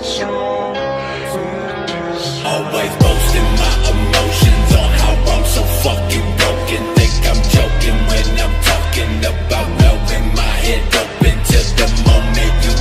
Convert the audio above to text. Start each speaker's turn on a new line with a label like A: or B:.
A: Always boasting my emotions on how I'm so fucking broken. Think I'm joking when I'm talking about blowing my head open. To the moment you